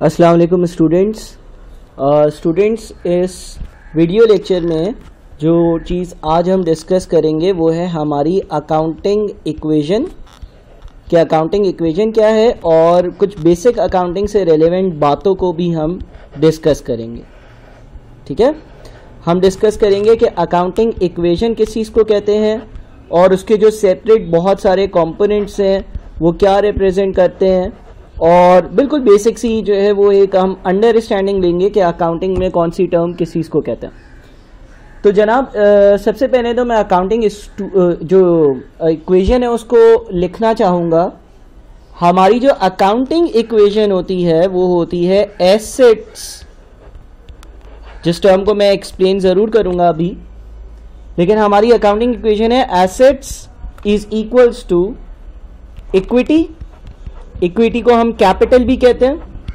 अस्सलाम वालेकुम स्टूडेंट्स इस वीडियो लेक्चर में जो चीज़ आज हम डिस्कस करेंगे वो है हमारी अकाउंटिंग इक्वेशन कि अकाउंटिंग इक्वेशन क्या है और कुछ बेसिक अकाउंटिंग से रिलेवेंट बातों को भी हम डिस्कस करेंगे। ठीक है, हम डिस्कस करेंगे कि अकाउंटिंग इक्वेशन किस चीज़ को कहते हैं और उसके जो सेपरेट बहुत सारे कंपोनेंट्स हैं वो क्या रिप्रेजेंट करते हैं, और बिल्कुल बेसिक सी जो है वो एक हम अंडरस्टैंडिंग लेंगे कि अकाउंटिंग में कौन सी टर्म किस चीज़ को कहते हैं। तो जनाब सबसे पहले तो मैं अकाउंटिंग जो इक्वेशन है उसको लिखना चाहूँगा। हमारी जो अकाउंटिंग इक्वेशन होती है वो होती है एसेट्स, जिस टर्म को मैं एक्सप्लेन ज़रूर करूँगा अभी, लेकिन हमारी अकाउंटिंग इक्वेशन है assets is equals to equity. Equity को हम कैपिटल भी कहते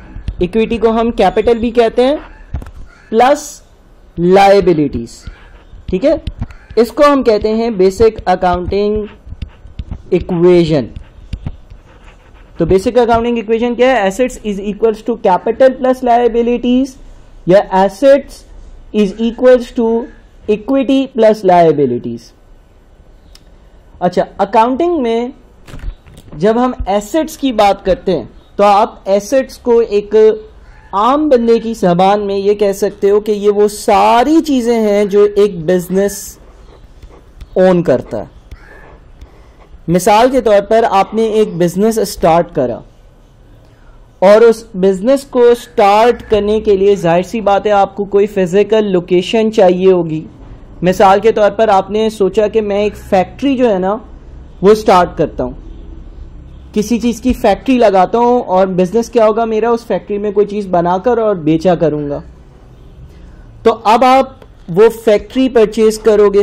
हैं, प्लस लायबिलिटीज। ठीक है, इसको हम कहते हैं बेसिक अकाउंटिंग इक्वेशन। तो बेसिक अकाउंटिंग इक्वेशन क्या है? Assets is equals to capital plus liabilities या assets is equals to equity plus liabilities. अच्छा, अकाउंटिंग में जब हम एसेट्स की बात करते हैं तो आप एसेट्स को एक आम बंदे की ज़बान में ये कह सकते हो कि ये वो सारी चीज़ें हैं जो एक बिजनेस ओन करता है। मिसाल के तौर पर आपने एक बिजनेस स्टार्ट करा और उस बिजनेस को स्टार्ट करने के लिए जाहिर सी बात है आपको कोई फिजिकल लोकेशन चाहिए होगी। मिसाल के तौर पर आपने सोचा कि मैं एक फैक्ट्री जो है ना वो स्टार्ट करता हूँ, किसी चीज़ की फैक्ट्री लगाता हूँ और बिजनेस क्या होगा मेरा, उस फैक्ट्री में कोई चीज़ बनाकर और बेचा करूँगा। तो अब आप वो फैक्ट्री परचेज करोगे।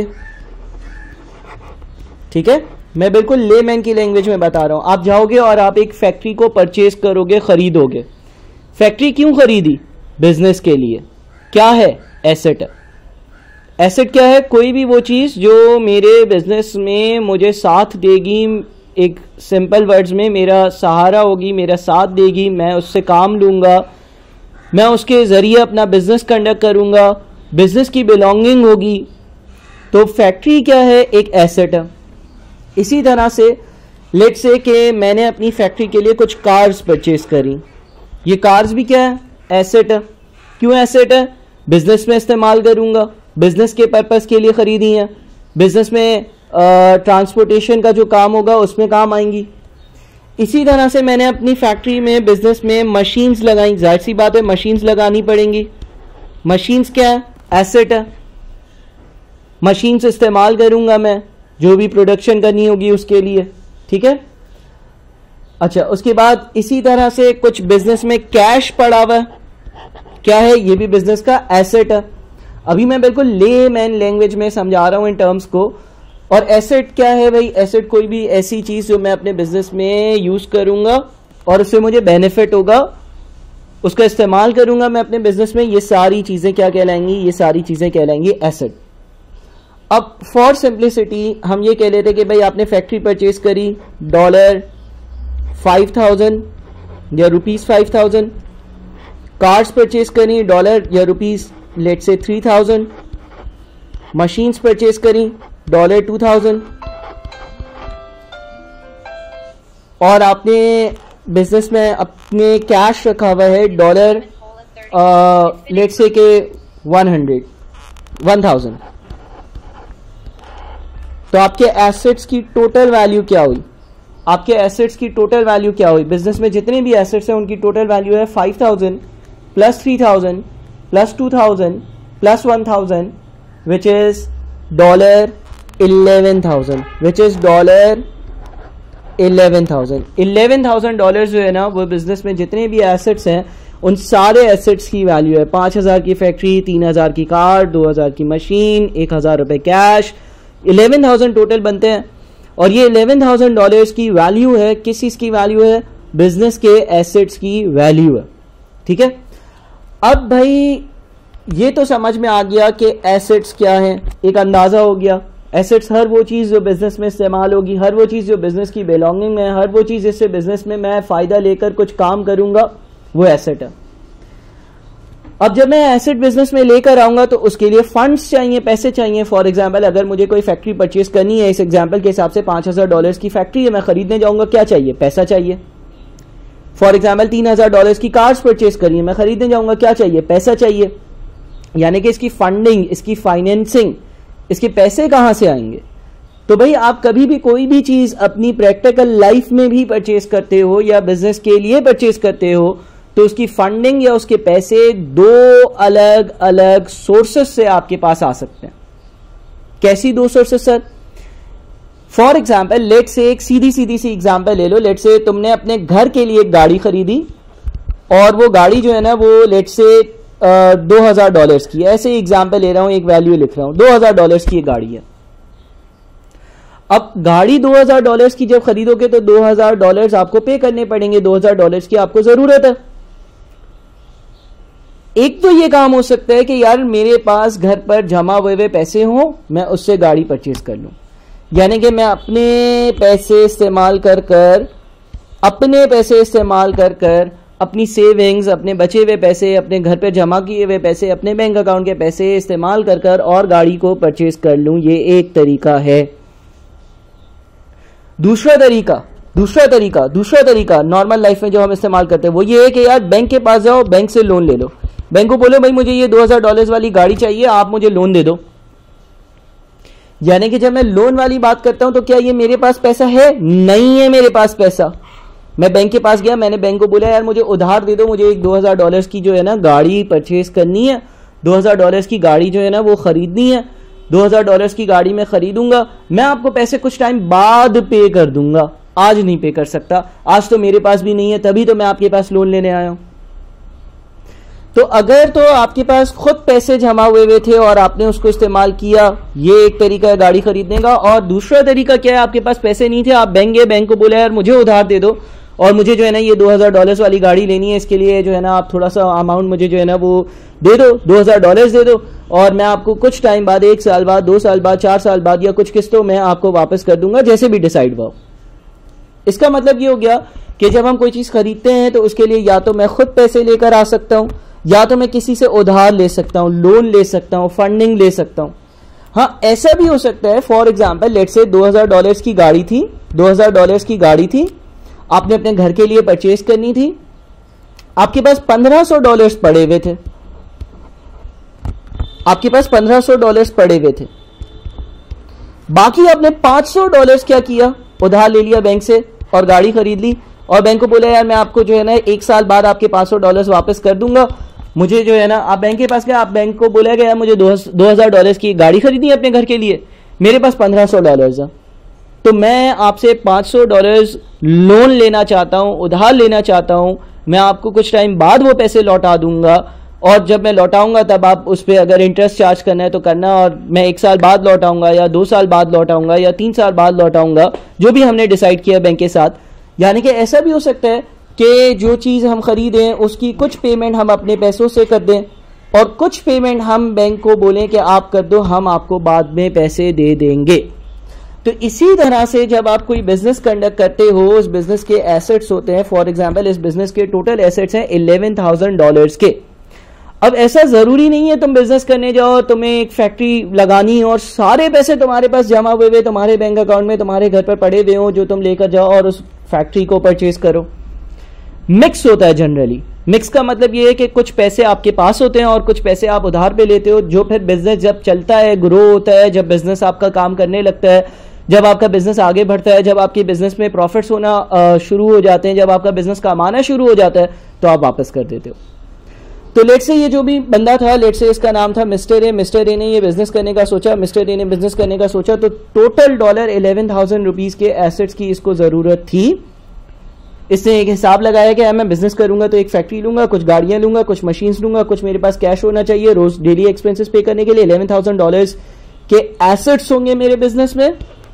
ठीक है, मैं बिल्कुल लेमैन की लैंग्वेज में बता रहा हूँ। आप जाओगे और आप एक फैक्ट्री को परचेज करोगे, खरीदोगे। फैक्ट्री क्यों खरीदी? बिजनेस के लिए। क्या है? एसेट। एसेट क्या है? कोई भी वो चीज़ जो मेरे बिजनेस में मुझे साथ देगी, एक सिंपल वर्ड्स में मेरा सहारा होगी, मेरा साथ देगी, मैं उससे काम लूँगा, मैं उसके ज़रिए अपना बिजनेस कंडक्ट करूँगा, बिजनेस की बिलोंगिंग होगी। तो फैक्ट्री क्या है? एक एसेट है। इसी तरह से लेट्स से कि मैंने अपनी फैक्ट्री के लिए कुछ कार्स परचेज करी। ये कार्स भी क्या है? एसेट है। क्यों एसेट है? बिजनेस में इस्तेमाल करूँगा, बिजनेस के पर्पज़ के लिए ख़रीदी हैं, बिजनेस में ट्रांसपोर्टेशन का जो काम होगा उसमें काम आएंगी। इसी तरह से मैंने अपनी फैक्ट्री में बिजनेस में मशीन्स लगाई, जाहिर सी बात है मशीन्स लगानी पड़ेंगी। मशीन्स क्या है? एसेट है। मशीन्स इस्तेमाल करूंगा मैं जो भी प्रोडक्शन करनी होगी उसके लिए। ठीक है, अच्छा, उसके बाद इसी तरह से कुछ बिजनेस में कैश पड़ा हुआ है, क्या है? ये भी बिजनेस का एसेट है। अभी मैं बिल्कुल लेमैन लैंग्वेज में समझा रहा हूं इन टर्म्स को। और एसेट क्या है भाई? एसेट कोई भी ऐसी चीज़ जो मैं अपने बिजनेस में यूज़ करूंगा और उससे मुझे बेनिफिट होगा, उसका इस्तेमाल करूंगा मैं अपने बिजनेस में। ये सारी चीज़ें क्या कहलाएंगी? ये सारी चीज़ें कहलाएंगी एसेट। अब फॉर सिंप्लिसिटी हम ये कह लेते कि भाई आपने फैक्ट्री परचेज करी $5,000 या ₹5,000, कार्स परचेज करी डॉलर या rupees let say 3,000, machines purchase करी $2,000, और आपने बिजनेस में अपने कैश रखा हुआ है डॉलर लेट से के 1,000। तो आपके एसेट्स की टोटल वैल्यू क्या हुई? आपके एसेट्स की टोटल वैल्यू क्या हुई? बिजनेस में जितने भी एसेट्स हैं उनकी टोटल वैल्यू है 5,000 plus 3,000 plus 2,000 plus 1,000 which is $11,000, which is $11,000। $11,000 जो है ना वो बिजनेस में जितने भी एसेट्स हैं उन सारे एसेट्स की वैल्यू है। 5,000 की फैक्ट्री, 3,000 की कार, 2,000 की मशीन, 1,000 रुपए कैश, 11,000 टोटल बनते हैं। और ये $11,000 की वैल्यू है, किस चीज की वैल्यू है? बिजनेस के एसेट्स की वैल्यू है। ठीक है, अब भाई ये तो समझ में आ गया कि एसेट्स क्या हैं, एक अंदाजा हो गया। एसेट्स हर वो चीज़ जो बिजनेस में इस्तेमाल होगी, हर वो चीज़ जो बिजनेस की बिलोंगिंग में है, हर वो चीज़ जिससे बिजनेस में मैं फ़ायदा लेकर कुछ काम करूंगा, वो एसेट है। अब जब मैं एसेट बिजनेस में लेकर आऊंगा तो उसके लिए फंड्स चाहिए, पैसे चाहिए। फॉर एग्जांपल अगर मुझे कोई फैक्ट्री परचेज करनी है, इस एग्जांपल के हिसाब से $5,000 की फैक्ट्री है, मैं खरीदने जाऊंगा, क्या चाहिए? पैसा चाहिए। फॉर एग्जांपल $3,000 की कार्स परचेज करनी है, मैं खरीदने जाऊंगा, क्या चाहिए? पैसा चाहिए। यानी कि इसकी फंडिंग, इसकी फाइनेंसिंग, इसके पैसे कहां से आएंगे? तो भाई आप कभी भी कोई भी चीज अपनी प्रैक्टिकल लाइफ में भी परचेज करते हो या बिजनेस के लिए परचेज करते हो तो उसकी फंडिंग या उसके पैसे दो अलग अलग सोर्सेस से आपके पास आ सकते हैं। कैसी दो sources sir? For example let say एक सीधी सी एग्जाम्पल ले लो। लेट से तुमने अपने घर के लिए एक गाड़ी खरीदी और वो गाड़ी जो है ना वो लेट से $2,000 की है। ऐसे एग्जाम्पल ले रहा हूं, एक वैल्यू लिख रहा हूं, $2,000 की गाड़ी है। अब गाड़ी $2,000 की जब खरीदोगे तो $2,000 आपको पे करने पड़ेंगे, $2,000 की आपको जरूरत है। एक तो ये काम हो सकता है कि यार मेरे पास घर पर जमा हुए पैसे हो, मैं उससे गाड़ी परचेज कर लूं। यानी कि मैं अपने पैसे इस्तेमाल कर कर अपनी सेविंग्स, अपने बचे हुए पैसे, अपने घर पे जमा किए हुए पैसे, अपने बैंक अकाउंट के पैसे इस्तेमाल कर कर और गाड़ी को परचेज कर लूं। ये एक तरीका है। दूसरा तरीका नॉर्मल लाइफ में जो हम इस्तेमाल करते हैं वो ये है कि यार बैंक के पास जाओ, बैंक से लोन ले लो। बैंक को बोलो भाई मुझे ये $2,000 वाली गाड़ी चाहिए, आप मुझे लोन दे दो। यानी कि जब मैं लोन वाली बात करता हूं तो क्या ये मेरे पास पैसा है? नहीं है मेरे पास पैसा। मैं बैंक के पास गया, मैंने बैंक को बोला यार मुझे उधार दे दो, मुझे एक $2,000 की जो है ना गाड़ी परचेज करनी है, $2,000 की गाड़ी जो है ना वो खरीदनी है, $2,000 की गाड़ी मैं खरीदूंगा, मैं आपको पैसे कुछ टाइम बाद पे कर दूंगा, आज नहीं पे कर सकता, आज तो मेरे पास भी नहीं है, तभी तो मैं आपके पास लोन लेने आया हूं। तो अगर तो आपके पास खुद पैसे जमा हुए थे और आपने उसको इस्तेमाल किया, ये एक तरीका है गाड़ी खरीदने का। और दूसरा तरीका क्या है, आपके पास पैसे नहीं थे, आप बैंक गए, बैंक को बोला यार मुझे उधार दे दो और मुझे जो है ना ये $2,000 वाली गाड़ी लेनी है, इसके लिए जो है ना आप थोड़ा सा अमाउंट मुझे जो है ना वो दे दो, $2,000 दे दो और मैं आपको कुछ टाइम बाद, 1 साल बाद, 2 साल बाद, 4 साल बाद या कुछ किस्तों में आपको वापस कर दूंगा, जैसे भी डिसाइड हुआ। इसका मतलब ये हो गया कि जब हम कोई चीज खरीदते हैं तो उसके लिए या तो मैं खुद पैसे लेकर आ सकता हूं या तो मैं किसी से उधार ले सकता हूं, लोन ले सकता हूं, फंडिंग ले सकता हूं। हाँ ऐसा भी हो सकता है, फॉर एग्जाम्पल लेट से $2,000 की गाड़ी थी, $2,000 की गाड़ी थी, आपने अपने घर के लिए परचेज करनी थी, आपके पास $1,500 पड़े हुए थे, आपके पास $1,500 पड़े हुए थे, बाकी आपने $500 क्या किया, उधार ले लिया बैंक से और गाड़ी खरीद ली और बैंक को बोला यार मैं आपको जो है ना 1 साल बाद आपके $500 वापस कर दूंगा, मुझे जो है ना, आप बैंक के पास गए, आप बैंक को बोला गया मुझे $2,000 की गाड़ी खरीदनी है अपने घर के लिए, मेरे पास $1,500 है, तो मैं आपसे $500 लोन लेना चाहता हूं, उधार लेना चाहता हूं, मैं आपको कुछ टाइम बाद वो पैसे लौटा दूंगा और जब मैं लौटाऊंगा तब आप उस पर अगर इंटरेस्ट चार्ज करना है तो करना, और मैं 1 साल बाद लौटाऊंगा या 2 साल बाद लौटाऊंगा या 3 साल बाद लौटाऊंगा, जो भी हमने डिसाइड किया बैंक के साथ। यानी कि ऐसा भी हो सकता है कि जो चीज़ हम खरीदें उसकी कुछ पेमेंट हम अपने पैसों से कर दें और कुछ पेमेंट हम बैंक को बोलें कि आप कर दो, हम आपको बाद में पैसे दे देंगे। तो इसी तरह से जब आप कोई बिजनेस कंडक्ट करते हो, उस बिजनेस के एसेट्स होते हैं, फॉर एग्जांपल इस बिजनेस के टोटल एसेट्स हैं $11,000 के। अब ऐसा जरूरी नहीं है तुम बिजनेस करने जाओ, तुम्हें एक फैक्ट्री लगानी और सारे पैसे तुम्हारे पास जमा हुए तुम्हारे बैंक अकाउंट में, तुम्हारे घर पर पड़े हुए हो, जो तुम लेकर जाओ और उस फैक्ट्री को परचेज करो। मिक्स होता है जनरली। मिक्स का मतलब ये है कि कुछ पैसे आपके पास होते हैं और कुछ पैसे आप उधार पे लेते हो, जो फिर बिजनेस जब चलता है, ग्रो होता है, जब बिजनेस आपका काम करने लगता है, जब आपका बिजनेस आगे बढ़ता है, जब आपके बिजनेस में प्रॉफिट्स होना शुरू हो जाते हैं, जब आपका बिजनेस कमाना शुरू हो जाता है, तो आप वापस कर देते हो। तो लेट से ये जो भी बंदा था, लेट से इसका नाम था मिस्टर ए। मिस्टर ए ने ये बिजनेस करने का सोचा, मिस्टर ए ने बिजनेस करने का सोचा, तो टोटल $11,000 के एसेट्स की इसको जरूरत थी। इसने एक हिसाब लगाया कि मैं बिजनेस करूंगा तो एक फैक्ट्री लूंगा, कुछ गाड़ियां लूंगा, कुछ मशीन्स लूंगा, कुछ मेरे पास कैश होना चाहिए रोज डेली एक्सपेंसेस पे करने के लिए। $11,000 के एसेट्स होंगे मेरे बिजनेस में।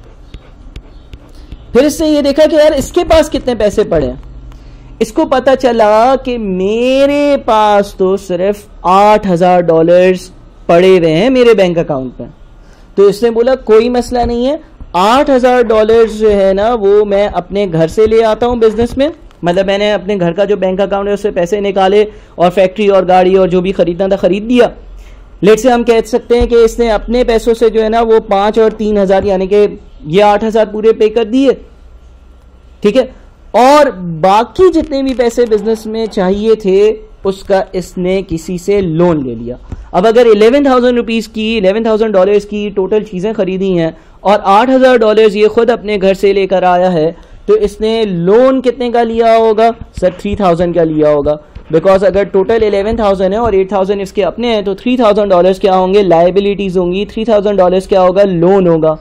फिर इसने ये देखा कि यार इसके पास कितने पैसे पड़े हैं। इसको पता चला कि मेरे पास तो सिर्फ $8,000 पड़े हुए हैं मेरे बैंक अकाउंट में। तो इसने बोला कोई मसला नहीं है, $8,000 जो है ना वो मैं अपने घर से ले आता हूं बिजनेस में, मतलब मैंने अपने घर का जो बैंक अकाउंट है उससे पैसे निकाले और फैक्ट्री और गाड़ी और जो भी खरीदना था खरीद दिया। लेट से हम कह सकते हैं कि इसने अपने पैसों से जो है ना वो 5 और 3,000 यानी कि ये 8,000 पूरे पे कर दिए, ठीक है। और बाकी जितने भी पैसे बिजनेस में चाहिए थे उसका इसने किसी से लोन ले लिया। अब अगर 11,000 रुपीज की, $11,000 की टोटल चीजें खरीदी हैं और $8,000 ये खुद अपने घर से लेकर आया है, तो इसने लोन कितने का लिया होगा सर? 3,000 का लिया होगा, बिकॉज अगर टोटल 11,000 है और 8,000 इसके अपने हैं तो $3,000 क्या होंगे? लाइबिलिटीज होंगी। $3,000 क्या होगा? लोन होगा।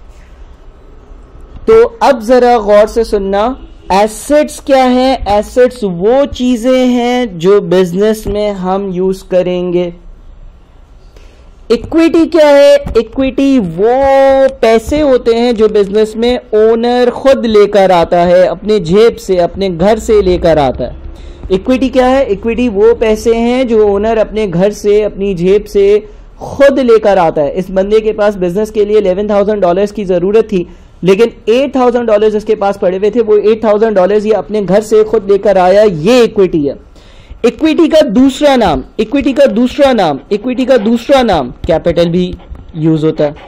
तो अब जरा गौर से सुनना, एसेट्स क्या है? एसेट्स वो चीजें हैं जो बिजनेस में हम यूज करेंगे। इक्विटी क्या है? इक्विटी वो पैसे होते हैं जो बिजनेस में ओनर खुद लेकर आता है, अपने जेब से, अपने घर से लेकर आता है। इक्विटी क्या है? इक्विटी वो पैसे हैं जो ओनर अपने घर से, अपनी जेब से खुद लेकर आता है। इस बंदे के पास बिजनेस के लिए $11,000 की जरूरत थी, लेकिन $8,000 इसके पास पड़े हुए थे, वो $8,000 ये अपने घर से खुद लेकर आया। ये इक्विटी है। इक्विटी का दूसरा नाम, इक्विटी का दूसरा नाम, इक्विटी का दूसरा नाम कैपिटल भी यूज होता है।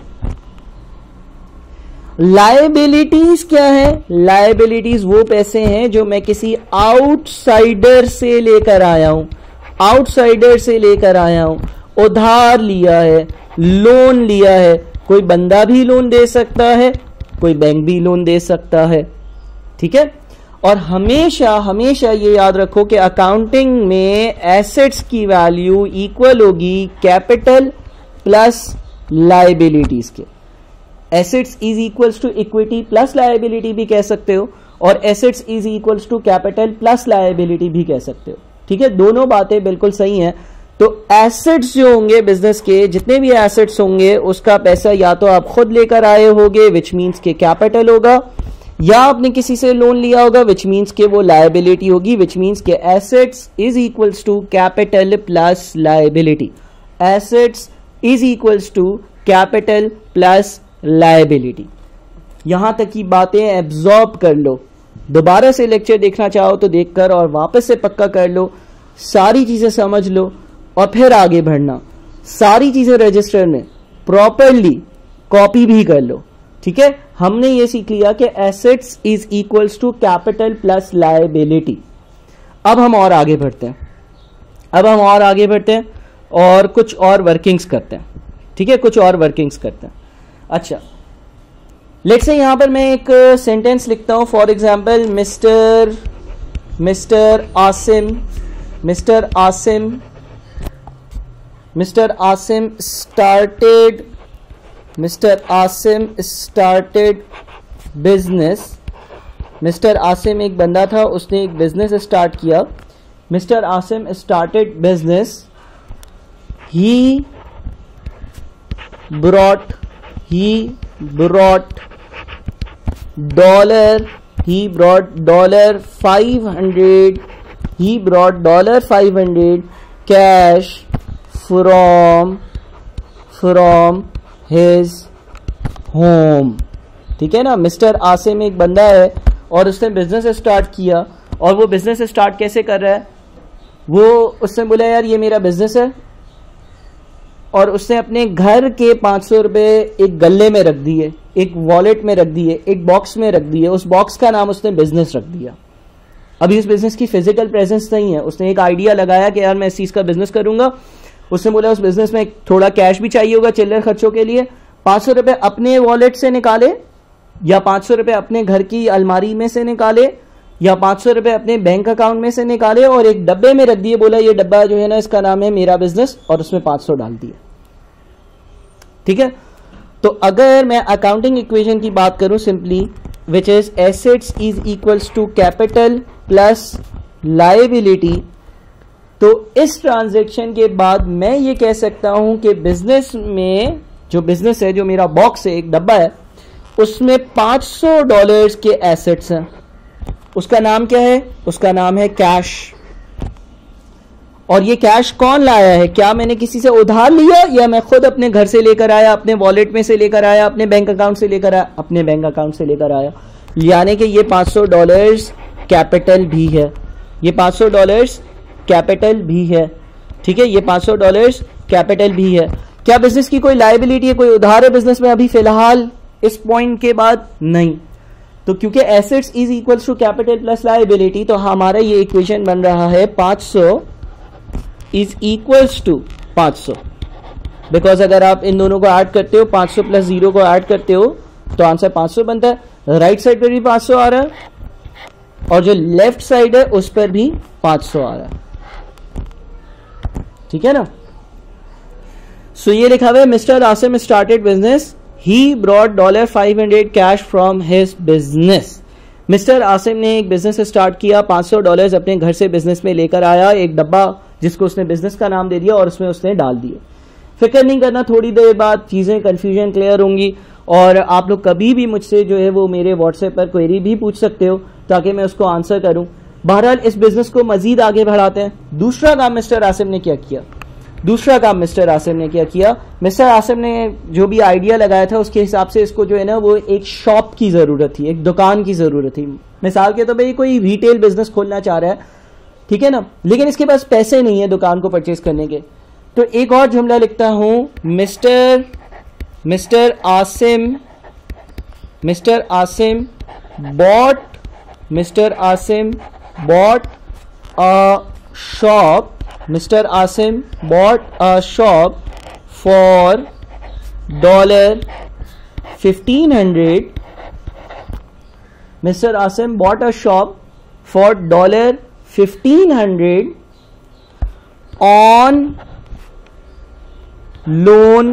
लायबिलिटीज क्या है? लायबिलिटीज वो पैसे हैं जो मैं किसी आउटसाइडर से लेकर आया हूं, आउटसाइडर से लेकर आया हूं, उधार लिया है, लोन लिया है। कोई बंदा भी लोन दे सकता है, कोई बैंक भी लोन दे सकता है, ठीक है। और हमेशा हमेशा ये याद रखो कि अकाउंटिंग में एसेट्स की वैल्यू इक्वल होगी कैपिटल प्लस लायबिलिटीज के। Assets is equals to equity plus liability भी कह सकते हो, और assets is equals to capital plus liability भी कह सकते हो, ठीक है। दोनों बातें बिल्कुल सही हैं। तो एसेट्स जो होंगे बिजनेस के, जितने भी एसेट्स होंगे उसका पैसा या तो आप खुद लेकर आए होगे विच मीन्स के कैपिटल होगा, या आपने किसी से लोन लिया होगा विच मीन्स के वो लायबिलिटी होगी, विच मीन्स के assets is equals to capital plus liability. Assets is equals to capital plus liability. यहां तक की बातें एब्जॉर्ब कर लो। दोबारा से लेक्चर देखना चाहो तो देखकर और वापस से पक्का कर लो, सारी चीजें समझ लो और फिर आगे बढ़ना। सारी चीजें रजिस्टर में प्रॉपरली कॉपी भी कर लो, ठीक है। हमने ये सीख लिया कि assets is equals to capital plus liability. अब हम और आगे बढ़ते हैं, अब हम और आगे बढ़ते हैं और कुछ और वर्किंग्स करते हैं, ठीक है, कुछ और वर्किंग्स करते हैं। अच्छा, लेट्स से यहां पर मैं एक सेंटेंस लिखता हूं, for example mister Asim started business. Mister Asim एक बंदा था, उसने एक बिजनेस स्टार्ट किया। Mister Asim started business, he brought $500 cash from his home, ठीक है ना। मिस्टर आसिम एक बंदा है और उसने बिजनेस स्टार्ट किया, और वो बिजनेस स्टार्ट कैसे कर रहा है? वो उसने बोला यार ये मेरा बिजनेस है, और उसने अपने घर के $500 एक गल्ले में रख दिए, एक वॉलेट में रख दिए, एक बॉक्स में रख दिए। उस बॉक्स का नाम उसने बिजनेस रख दिया। अभी उस बिजनेस की फिजिकल प्रेजेंस नहीं है, उसने एक आइडिया लगाया कि यार मैं इस चीज का बिजनेस करूंगा। उसने बोला उस बिजनेस में थोड़ा कैश भी चाहिए होगा चिल्लर खर्चों के लिए। $500 अपने वॉलेट से निकाले, या $500 अपने घर की अलमारी में से निकाले, या $500 अपने बैंक अकाउंट में से निकाले और एक डब्बे में रख दिए। बोला ये डब्बा जो है ना इसका नाम है मेरा बिजनेस, और उसमें 500 डाल दिए, ठीक है। तो अगर मैं अकाउंटिंग इक्वेशन की बात करूं simply, which is assets is equals to capital plus liability, तो इस ट्रांजैक्शन के बाद मैं ये कह सकता हूं कि बिजनेस में, जो बिजनेस है, जो मेरा बॉक्स है, एक डब्बा है, उसमें $500 के एसेट्स हैं। उसका नाम क्या है? उसका नाम है कैश। और ये कैश कौन लाया है? क्या मैंने किसी से उधार लिया, या मैं खुद अपने घर से लेकर आया, अपने वॉलेट में से लेकर आया, अपने बैंक अकाउंट से लेकर आया? अपने बैंक अकाउंट से लेकर आया। यानी कि ये $500 कैपिटल भी है, ये $500 कैपिटल भी है, ठीक है, ये $500 कैपिटल भी है। क्या बिजनेस की कोई लायबिलिटी है, कोई उधार है बिजनेस में अभी फिलहाल इस पॉइंट के बाद? नहीं। तो क्योंकि assets is equals to capital plus liability, तो हमारा ये इक्वेशन बन रहा है 500 इज इक्वल्स टू 500, बिकॉज अगर आप इन दोनों को ऐड करते हो, 500 प्लस 0 को ऐड करते हो तो आंसर 500 बनता है। राइट साइड पर भी 500 आ रहा है और जो लेफ्ट साइड है उस पर भी 500 आ रहा है, ठीक है ना। सो ये लिखा हुआ है mister Asim started business, he brought $500 cash from his business. Mister Asim ने एक बिजनेस स्टार्ट किया, $500 अपने घर से बिजनेस में लेकर आया, एक डब्बा जिसको उसने बिजनेस का नाम दे दिया और उसमें उसने डाल दिए। फिक्र नहीं करना, थोड़ी देर बाद चीजें कंफ्यूजन क्लियर होंगी और आप लोग कभी भी मुझसे जो है वो मेरे व्हाट्सएप पर क्वेरी भी पूछ सकते हो ताकि मैं उसको आंसर करूं। बहरहाल इस बिजनेस को मजीद आगे बढ़ाते हैं। दूसरा काम मिस्टर आसिम ने क्या किया, मिस्टर आसिम ने जो भी आइडिया लगाया था उसके हिसाब से इसको जो है ना वो एक शॉप की जरूरत थी, एक दुकान की जरूरत थी। मिसाल के तो भाई कोई रिटेल बिजनेस खोलना चाह रहा है, ठीक है ना, लेकिन इसके पास पैसे नहीं है दुकान को परचेज करने के, तो एक और जुमला लिखता हूं, mister Asim bought a shop for $1,500. Mr. Asim bought a shop for $1,500 on loan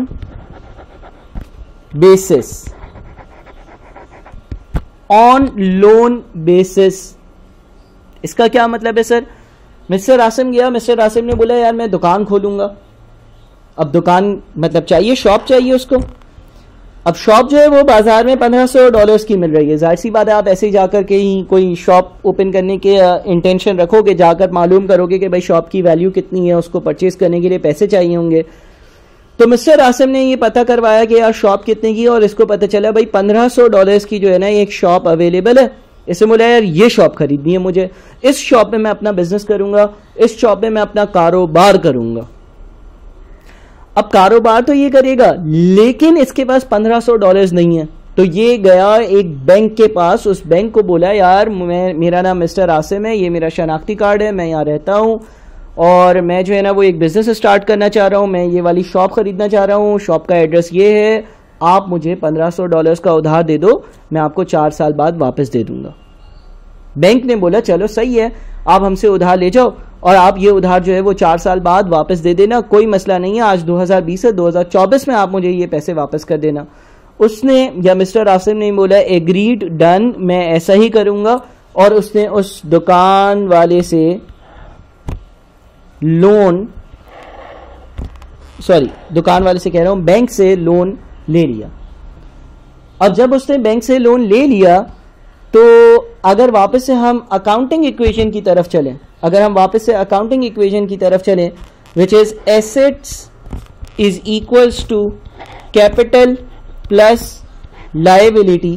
basis. इसका क्या मतलब है सर? मिस्टर आसिम गया, मिस्टर आसिम ने बोला यार मैं दुकान खोलूंगा। अब दुकान मतलब चाहिए, शॉप चाहिए उसको। अब शॉप जो है वो बाजार में $1,500 की मिल रही है। जाहिर सी बात है आप ऐसे ही जाकर के ही कोई शॉप ओपन करने के इंटेंशन रखोगे, जाकर मालूम करोगे कि भाई शॉप की वैल्यू कितनी है, उसको परचेज करने के लिए पैसे चाहिए होंगे। तो मिस्टर आसिम ने ये पता करवाया कि यार शॉप कितने की, और इसको पता चला भाई $1,500 की जो है ना एक शॉप अवेलेबल है। इसे बोला यार ये शॉप खरीदनी है मुझे, इस शॉप में मैं अपना बिजनेस करूंगा, इस शॉप में मैं अपना कारोबार करूंगा। अब कारोबार तो ये करेगा लेकिन इसके पास $1,500 नहीं है, तो ये गया एक बैंक के पास, उस बैंक को बोला यार मेरा नाम मिस्टर आसिम है, ये मेरा शनाख्ती कार्ड है, मैं यहाँ रहता हूँ और मैं जो है ना वो एक बिजनेस स्टार्ट करना चाह रहा हूँ, मैं ये वाली शॉप खरीदना चाह रहा हूँ, शॉप का एड्रेस ये है, आप मुझे $1,500 का उधार दे दो, मैं आपको 4 साल बाद वापस दे दूंगा। बैंक ने बोला चलो सही है, आप हमसे उधार ले जाओ और आप ये उधार जो है वो 4 साल बाद वापस दे देना, कोई मसला नहीं है, आज 2020 है, 2024 में आप मुझे ये पैसे वापस कर देना। उसने या मिस्टर आसिम ने बोला एग्रीड, डन, मैं ऐसा ही करूंगा, और उसने उस दुकान वाले से बैंक से लोन ले लिया। अब जब उसने बैंक से लोन ले लिया तो अगर वापस से हम अकाउंटिंग इक्वेशन की तरफ चलें, which is assets is equals to capital plus liability,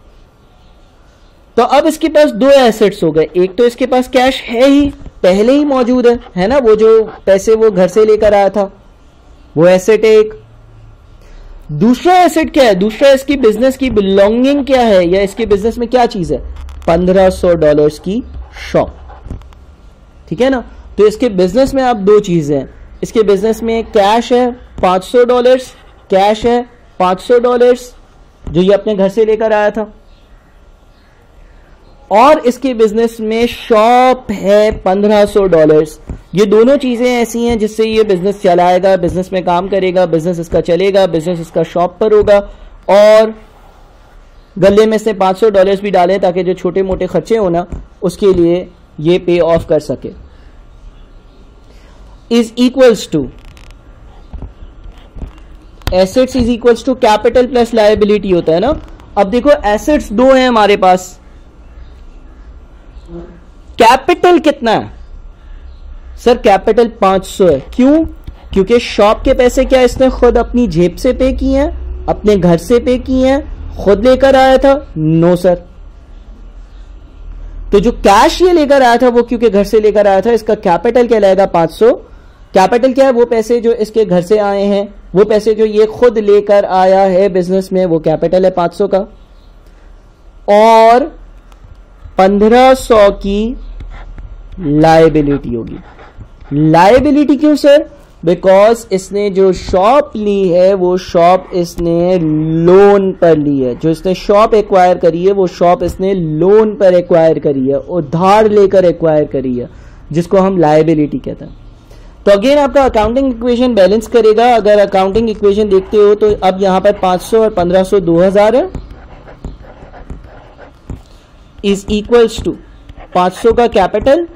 तो अब इसके पास 2 एसेट्स हो गए। एक तो इसके पास कैश है ही, पहले ही मौजूद है ना, वो जो पैसे वो घर से लेकर आया था वो एसेट है एक। दूसरा एसेट क्या है? दूसरा इसकी बिजनेस की बिलोंगिंग क्या है, या इसके बिजनेस में क्या चीज है? $1,500 की शॉप, ठीक है ना। तो इसके बिजनेस में अब 2 चीजें हैं। इसके बिजनेस में कैश है $500 जो ये अपने घर से लेकर आया था, और इसके बिजनेस में शॉप है $1,500। ये दोनों चीजें ऐसी हैं जिससे ये बिजनेस चलाएगा, बिजनेस में काम करेगा, बिजनेस इसका चलेगा, बिजनेस इसका शॉप पर होगा, और गले में से $500 भी डालें ताकि जो छोटे मोटे खर्चे हो ना उसके लिए ये पे ऑफ कर सके। Is equals to assets is equals to capital plus liability होता है ना। अब देखो एसेट्स 2 हैं हमारे पास, कैपिटल कितना है सर? कैपिटल 500 है। क्यों? क्योंकि शॉप के पैसे क्या इसने खुद अपनी जेब से पे किए हैं, अपने घर से पे किए हैं, खुद लेकर आया था? No sir. तो जो कैश ये लेकर आया था वो क्योंकि घर से लेकर आया था, इसका कैपिटल कहलाएगा 500। कैपिटल क्या है? वो पैसे जो इसके घर से आए हैं, वो पैसे जो ये खुद लेकर आया है बिजनेस में, वो कैपिटल है 500 का। और 1500 की लायबिलिटी होगी। लायबिलिटी क्यों सर? बिकॉज इसने जो शॉप ली है वो शॉप इसने लोन पर ली है। जो इसने शॉप एक्वायर करी है वो शॉप इसने लोन पर एक्वायर करी है, उधार लेकर एक्वायर करी है, जिसको हम लायबिलिटी कहते हैं। तो अगेन आपका अकाउंटिंग इक्वेशन बैलेंस करेगा। अगर अकाउंटिंग इक्वेशन देखते हो तो अब यहां पर 500 और 1500 2000 है, इज इक्वल्स टू 500 का कैपिटल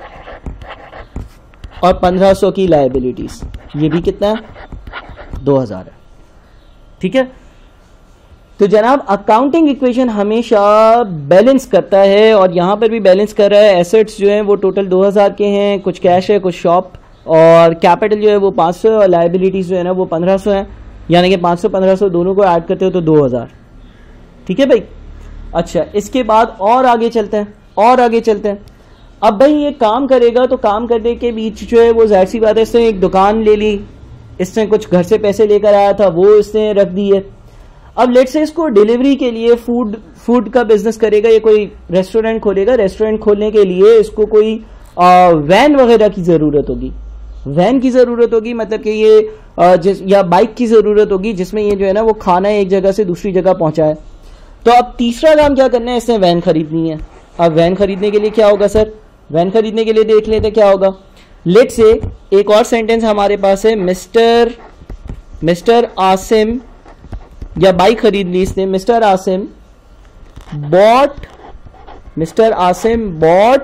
और 1500 की लायबिलिटीज। ये भी कितना है? 2000 है। ठीक है, तो जनाब अकाउंटिंग इक्वेशन हमेशा बैलेंस करता है और यहां पर भी बैलेंस कर रहा है। एसेट्स जो हैं वो टोटल 2000 के हैं, कुछ कैश है, कुछ शॉप, और कैपिटल जो है वो 500 है और लायबिलिटीज जो है ना वो 1500 है। यानी कि 500 1500 दोनों को ऐड करते हो तो 2000। ठीक है भाई। अच्छा, इसके बाद और आगे चलते हैं। अब भाई ये काम करेगा तो काम करने के बीच जो है वो जाहिर सी बात है, इसने एक दुकान ले ली, इसने कुछ घर से पैसे लेकर आया था वो इसने रख दिए। अब लेट्स से इसको डिलीवरी के लिए फूड का बिजनेस करेगा, ये कोई रेस्टोरेंट खोलेगा। रेस्टोरेंट खोलने के लिए इसको कोई वैन वगैरह की जरूरत होगी। वैन की जरूरत होगी मतलब कि ये या बाइक की जरूरत होगी जिसमें ये जो है ना वो खाना एक जगह से दूसरी जगह पहुंचाए। तो अब तीसरा काम क्या करना है? इसने वैन खरीदनी है। अब वैन खरीदने के लिए क्या होगा सर? वैन खरीदने के लिए देख लेते क्या होगा। लेट्स से एक और सेंटेंस हमारे पास है, मिस्टर आसिम, या बाइक खरीद ली इसने। Mister Asim bought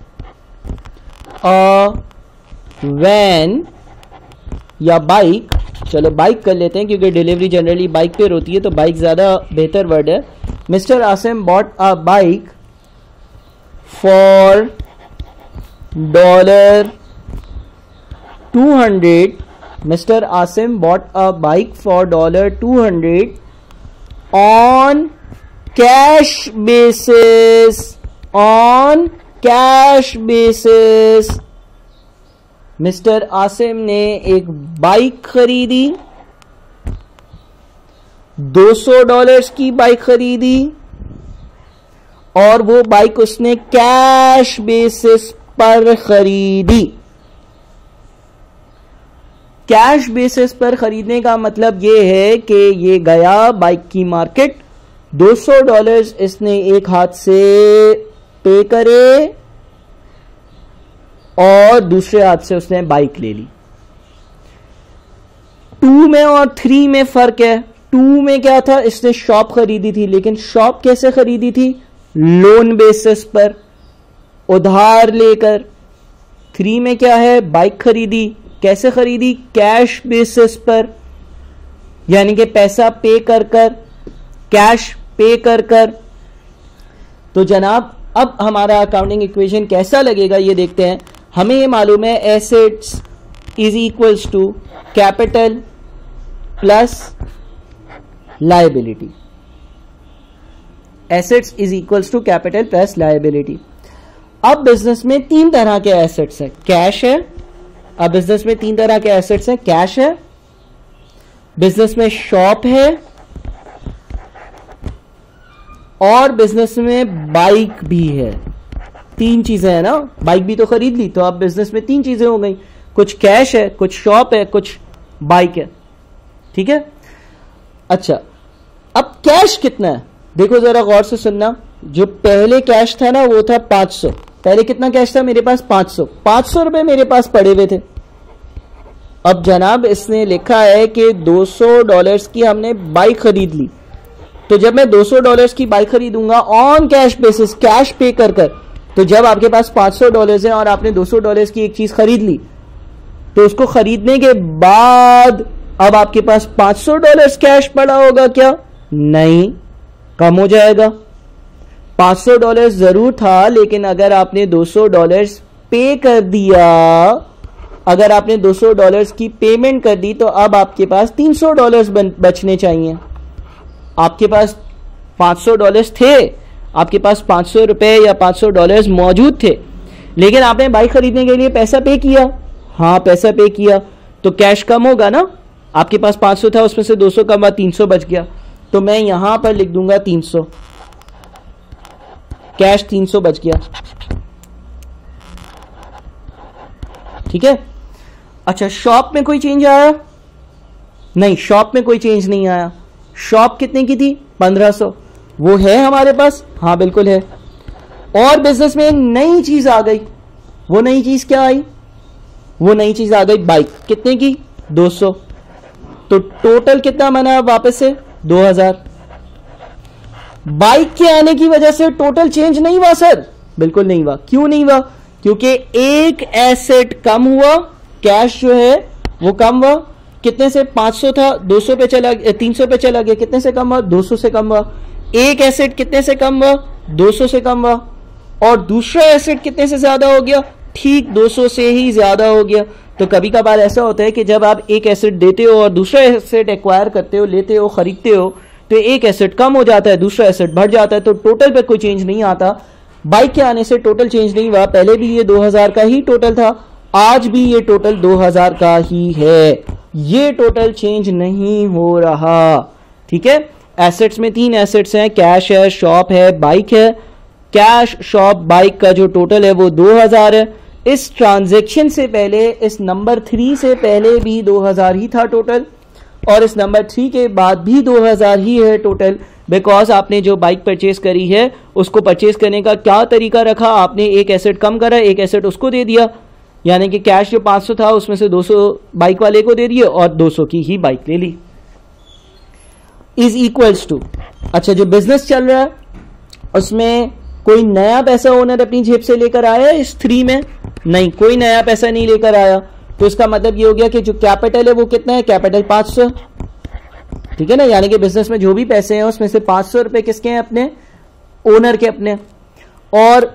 a van या बाइक। चलो बाइक कर लेते हैं क्योंकि डिलीवरी जनरली बाइक पे होती है तो बाइक ज्यादा बेहतर वर्ड है। Mister Asim bought a bike for $200। Mister Asim bought a bike for $200 on cash basis. Mister Asim ने एक बाइक खरीदी, $200 की बाइक खरीदी और वो बाइक उसने कैश बेसिस पर खरीदी। कैश बेसिस पर खरीदने का मतलब ये है कि ये गया बाइक की मार्केट, $200 इसने एक हाथ से पे करे और दूसरे हाथ से उसने बाइक ले ली। 2 में और 3 में फर्क है। 2 में क्या था? इसने शॉप खरीदी थी, लेकिन शॉप कैसे खरीदी थी? लोन बेसिस पर, उधार लेकर। 3 में क्या है? बाइक खरीदी, कैसे खरीदी? कैश बेसिस पर, यानी कि पैसा पे कर कैश पे कर। तो जनाब अब हमारा अकाउंटिंग इक्वेशन कैसा लगेगा ये देखते हैं। हमें ये मालूम है assets is equals to capital plus liability. Assets is equals to capital plus liability. अब बिजनेस में 3 तरह के एसेट्स हैं। कैश है, अब बिजनेस में 3 तरह के एसेट्स हैं। कैश है, बिजनेस में शॉप है और बिजनेस में बाइक भी है। 3 चीजें हैं ना, बाइक भी तो खरीद ली, तो अब बिजनेस में 3 चीजें हो गई, कुछ कैश है, कुछ शॉप है, कुछ बाइक है। ठीक है। अच्छा, अब कैश कितना है देखो जरा गौर से सुनना। जो पहले कैश था ना वो था 500। पहले कितना कैश था मेरे पास? 500 रुपए मेरे पास पड़े हुए थे। अब जनाब इसने लिखा है कि $200 की हमने बाइक खरीद ली, तो जब मैं $200 की बाइक खरीदूंगा on cash basis, cash pay कर तो जब आपके पास $500 है और आपने $200 की एक चीज खरीद ली, तो उसको खरीदने के बाद अब आपके पास $500 कैश पड़ा होगा क्या? नहीं, कम हो जाएगा। $500 जरूर था, लेकिन अगर आपने $200 पे कर दिया, अगर आपने $200 की पेमेंट कर दी, तो अब आपके पास $300 बचने चाहिए। आपके पास $500 थे, आपके पास 500 रुपए या $500 मौजूद थे, लेकिन आपने बाइक खरीदने के लिए पैसा पे किया, हाँ पैसा पे किया, तो कैश कम होगा ना। आपके पास 500 था, उसमें से 200 कम हुआ, 300 बच गया, तो मैं यहां पर लिख दूंगा 300, कैश 300 बच गया। ठीक है। अच्छा, शॉप में कोई चेंज आया? नहीं, शॉप में कोई चेंज नहीं आया। शॉप कितने की थी? 1500, वो है हमारे पास, हाँ बिल्कुल है। और बिजनेस में एक नई चीज आ गई, वो नई चीज क्या आई? वो नई चीज आ गई बाइक, कितने की? 200, तो टोटल कितना बना वापस से? 2000। बाइक के आने की वजह से टोटल चेंज नहीं हुआ सर? बिल्कुल नहीं हुआ। क्यों नहीं हुआ? क्योंकि एक एसेट कम हुआ, कैश जो है वो कम हुआ। कितने से? 500 था, 200 पे चला, 300 पे चला गया। कितने से कम हुआ? 200 से कम हुआ। एक एसेट कितने से कम हुआ? 200 से कम हुआ। और दूसरा एसेट कितने से ज्यादा हो गया? ठीक 200 से ही ज्यादा हो गया। तो कभी कभार ऐसा होता है कि जब आप एक एसेट देते हो और दूसरा एसेट एक्वायर करते हो, लेते हो, खरीदते हो, तो एक एसेट कम हो जाता है, दूसरा एसेट बढ़ जाता है, तो टोटल पे कोई चेंज नहीं आता। बाइक के आने से टोटल चेंज नहीं हुआ। पहले भी ये 2000 का ही टोटल था, आज भी ये टोटल 2000 का ही है, ये टोटल चेंज नहीं हो रहा। ठीक है। एसेट्स में 3 एसेट्स हैं, कैश है, शॉप है, बाइक है। कैश, शॉप, बाइक का जो टोटल है वो 2000 है। इस ट्रांजैक्शन से पहले, इस नंबर 3 से पहले भी 2000 ही था टोटल, और इस नंबर 3 के बाद भी 2000 ही है टोटल। बिकॉज आपने जो बाइक परचेज करी है उसको परचेज करने का क्या तरीका रखा? आपने एक एसेट कम करा, एक एसेट उसको दे दिया, यानी कि कैश जो 500 था उसमें से 200 बाइक वाले को दे दिए और 200 की ही बाइक ले ली। इज इक्वल्स टू, अच्छा जो बिजनेस चल रहा है उसमें कोई नया पैसा ओनर अपनी जेब से लेकर आया इस 3 में? नहीं, कोई नया पैसा नहीं लेकर आया। तो इसका मतलब ये हो गया कि जो कैपिटल है वो कितना है? कैपिटल 500। ठीक है ना, यानी कि बिजनेस में जो भी पैसे हैं उसमें से 500 रुपए किसके हैं? अपने ओनर के अपने। और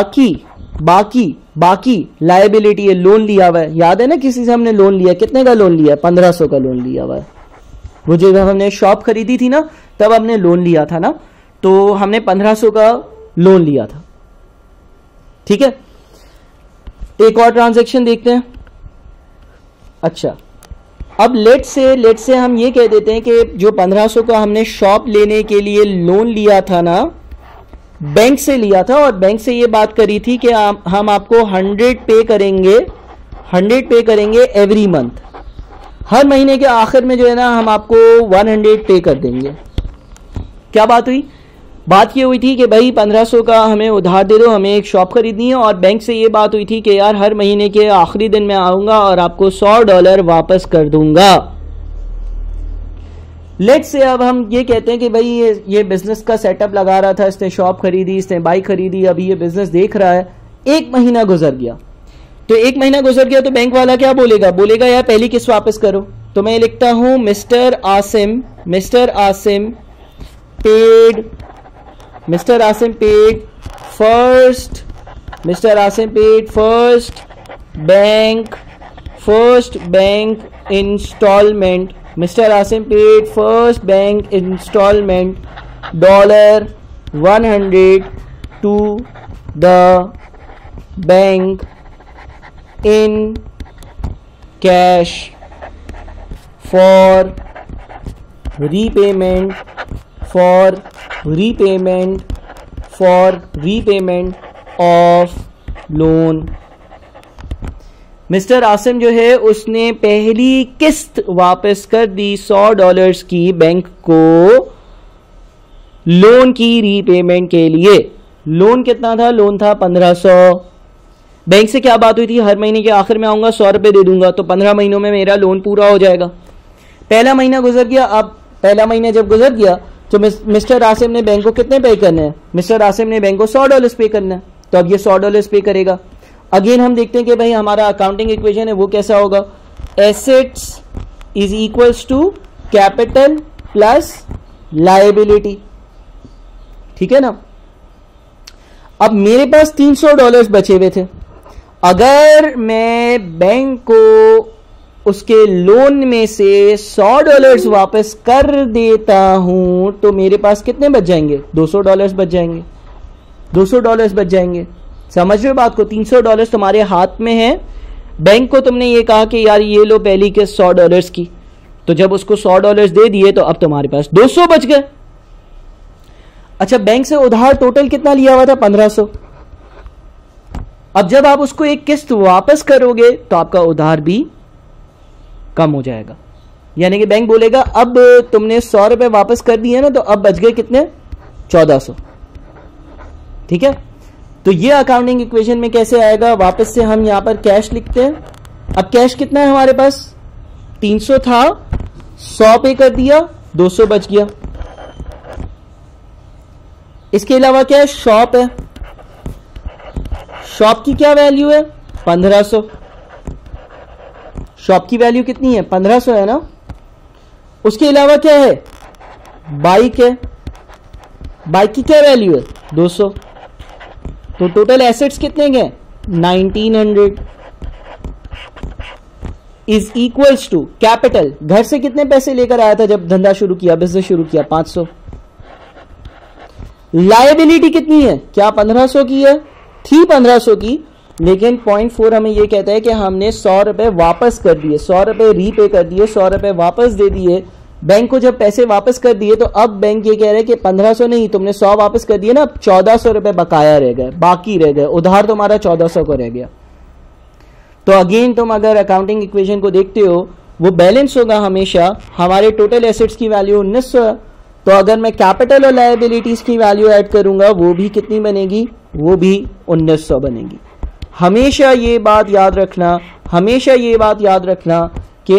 बाकी लायबिलिटी है, लोन लिया हुआ है। याद है ना, किसी से हमने लोन लिया, कितने का लोन लिया? 1500 का लोन लिया हुआ है। वो जब हमने शॉप खरीदी थी ना, तब हमने लोन लिया था ना, तो हमने 1500 का लोन लिया था। ठीक है। एक और ट्रांजैक्शन देखते हैं। अच्छा, अब लेट से हम ये कह देते हैं कि जो 1500 का हमने शॉप लेने के लिए लोन लिया था ना, बैंक से लिया था, और बैंक से ये बात करी थी कि हम आपको 100 पे करेंगे एवरी मंथ। हर महीने के आखिर में जो है ना हम आपको 100 पे कर देंगे। क्या बात हुई? बात ये हुई थी कि भाई 1500 का हमें उधार दे दो, हमें एक शॉप खरीदनी है, और बैंक से ये बात हुई थी कि यार हर महीने के आखिरी दिन में आऊंगा और आपको $100 वापस कर दूंगा। लेट्स से अब हम ये कहते हैं कि भाई ये बिजनेस का सेटअप लगा रहा था, इसने शॉप खरीदी, इसने बाइक खरीदी, अभी ये बिजनेस देख रहा है। 1 महीना गुजर गया, तो 1 महीना गुजर गया तो बैंक वाला क्या बोलेगा? बोलेगा यार पहली किस्त वापस करो। तो मैं लिखता हूं mister Asim paid first bank instalment. Mister Asim paid first bank instalment $100 to the बैंक in cash for repayment of loan। Mister Asim जो है उसने पहली किस्त वापस कर दी $100 की बैंक को लोन की रीपेमेंट के लिए। लोन कितना था? लोन था 1500। बैंक से क्या बात हुई थी? हर महीने के आखिर में आऊंगा, 100 रुपए दे दूंगा, तो 15 महीनों में मेरा लोन पूरा हो जाएगा। पहला महीना गुजर गया। अब पहला महीना जब गुजर गया तो मिस्टर आसिम ने बैंक को कितने पे करने हैं? मिस्टर आसिम ने बैंक को $100 पे करना है, तो अब ये $100 पे करेगा। अगेन हम देखते हैं कि भाई हमारा अकाउंटिंग इक्वेशन है वो कैसा होगा? Assets is equals to capital plus liability. ठीक है ना। अब मेरे पास $300 बचे हुए थे। अगर मैं बैंक को उसके लोन में से $100 वापस कर देता हूं तो मेरे पास कितने बच जाएंगे? $200 बच जाएंगे। $200 बच जाएंगे। समझ रहे हो बात को? $300 तुम्हारे हाथ में है, बैंक को तुमने ये कहा कि यार ये लो पहली किस्त $100 की, तो जब उसको $100 दे दिए तो अब तुम्हारे पास 200 बच गए। अच्छा, बैंक से उधार टोटल कितना लिया हुआ था? 1500। अब जब आप उसको एक किस्त वापस करोगे तो आपका उधार भी कम हो जाएगा, यानी कि बैंक बोलेगा अब तुमने $100 वापस कर दिए ना, तो अब बच गए कितने? 1400। ठीक है, तो ये अकाउंटिंग इक्वेशन में कैसे आएगा? वापस से हम यहां पर कैश लिखते हैं। अब कैश कितना है हमारे पास? 300 था, 100 पे कर दिया, 200 बच गया। इसके अलावा क्या है? शॉप है। शॉप की क्या वैल्यू है? 1500। शॉप की वैल्यू कितनी है? 1500 है ना। उसके अलावा क्या है? बाइक है। बाइक की क्या वैल्यू है? 200। तो टोटल एसेट्स कितने के? 1900 इज इक्वल्स टू कैपिटल। घर से कितने पैसे लेकर आया था जब धंधा शुरू किया, बिजनेस शुरू किया? 500। लायबिलिटी कितनी है? क्या 1500 की है? थी 1500 की, लेकिन पॉइंट 4 हमें यह कहता है कि हमने $100 वापस कर दिए, $100 रीपे कर दिए, $100 वापस दे दिए बैंक को। जब पैसे वापस कर दिए तो अब बैंक ये कह रहे हैं कि 1500 नहीं, तुमने 100 वापस कर दिए ना, अब $1400 बकाया रह गए, बाकी रह गए, उधार तुम्हारा 1400 को रह गया। तो अगेन तुम अगर अकाउंटिंग इक्वेशन को देखते हो, वो बैलेंस होगा हमेशा। हमारे टोटल एसेट्स की वैल्यू 1900 है, तो अगर मैं कैपिटल और लायबिलिटीज की वैल्यू ऐड करूंगा वो भी कितनी बनेगी? वो भी 1900 बनेगी। हमेशा ये बात याद रखना, हमेशा ये बात याद रखना कि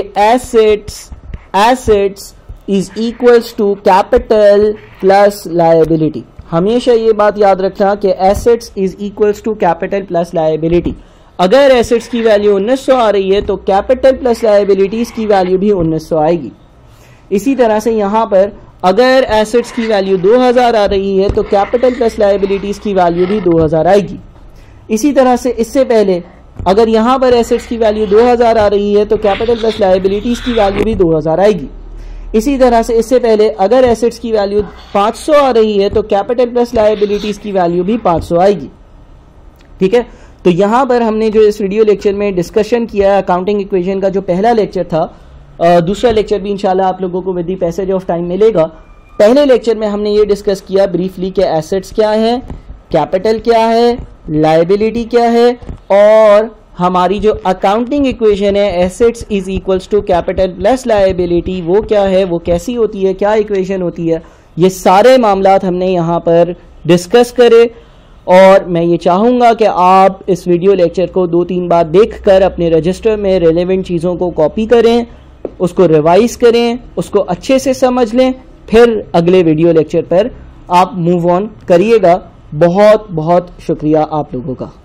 assets is equals to capital plus liability. हमेशा ये बात याद रखना कि assets is equals to capital plus liability. अगर एसेट्स की वैल्यू 1900 आ रही है तो कैपिटल प्लस लायबिलिटीज की वैल्यू भी 1900 आएगी। इसी तरह से यहां पर अगर एसेट्स की वैल्यू 2000 आ रही है तो कैपिटल प्लस लायबिलिटीज की वैल्यू भी 2000 आएगी। इसी तरह से इससे पहले अगर यहां पर एसेट्स की वैल्यू 2000 आ रही है तो कैपिटल प्लस लायबिलिटीज की वैल्यू भी 2000 आएगी। इसी तरह से इससे पहले अगर एसेट्स की वैल्यू 500 आ रही है तो कैपिटल प्लस लायबिलिटीज की वैल्यू भी 500 आएगी। ठीक है, तो यहां पर हमने जो इस वीडियो लेक्चर में डिस्कशन किया है अकाउंटिंग इक्वेशन का, जो पहला लेक्चर था, दूसरा लेक्चर भी इंशाल्लाह आप लोगों को with the passage of time मिलेगा। पहले लेक्चर में हमने ये डिस्कस किया ब्रीफली कि एसेट्स क्या है, कैपिटल क्या है, लायबिलिटी क्या है, और हमारी जो अकाउंटिंग इक्वेशन है assets is equals to capital plus liability, वो क्या है, वो कैसी होती है, क्या इक्वेशन होती है, ये सारे मामलात हमने यहाँ पर डिस्कस करे। और मैं ये चाहूँगा कि आप इस वीडियो लेक्चर को 2-3 बार देखकर अपने रजिस्टर में रेलेवेंट चीज़ों को कॉपी करें, उसको रिवाइज करें, उसको अच्छे से समझ लें, फिर अगले वीडियो लेक्चर पर आप मूव ऑन करिएगा। बहुत बहुत शुक्रिया आप लोगों का।